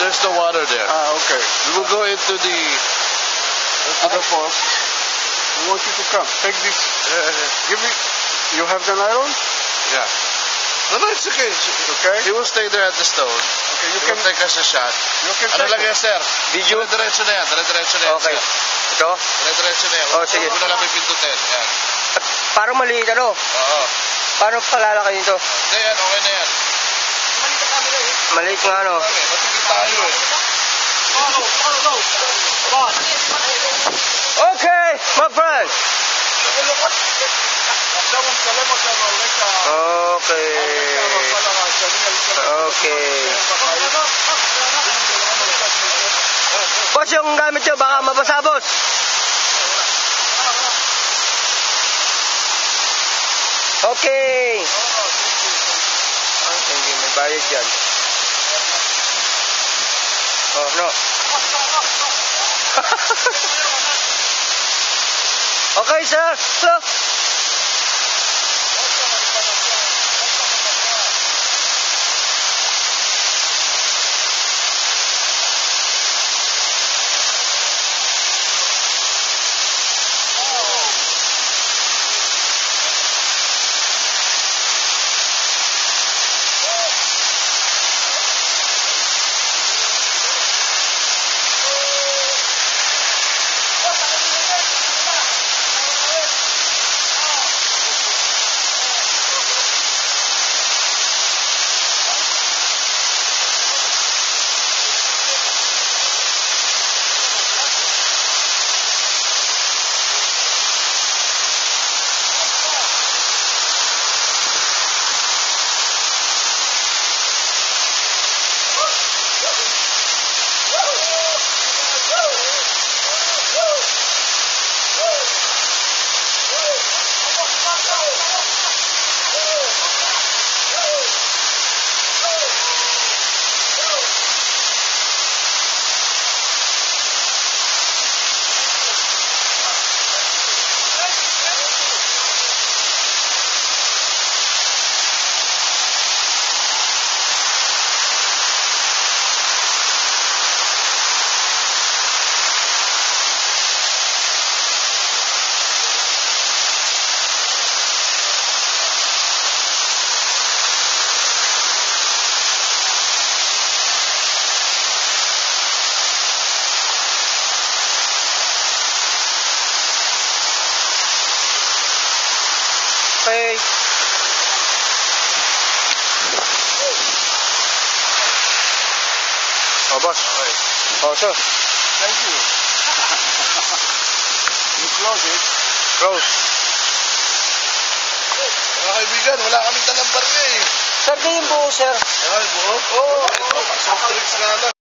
there's no water there. Okay. We will go into the falls. I want you to come. Take this. Give me. You have the nylon? Yeah. No, it's okay. Okay. He will stay there at the stone. Okay, you He can will take us a shot. You can Ano take lang yan, sir? Video? Dire-diretso na yan. Dire-diretso na yan, Okay. sir. Ito? Dire-diretso na yan. Oh, sige. Huwag mo na lang pipindutin. Yan. Parang maliit ano? Oo. Paano palalaki nito? Hindi yan, okay na yan. Maliit nga ano? Okay, matipid tayo eh. Okay, my friend. Okay. Okay. Boss, yung gamit nyo, baka mabasa, boss. Okay. Hindi, may bayad dyan. Oh, no. Okay, sir. So, okay. Oh, boss. Okay. Oh, sir. Thank you. You close it. Close. Mga kaibigan, wala kaming dalang barya eh. Sir, ganyan buo, sir. Ay, buo? Oo. Soft drinks nga lang.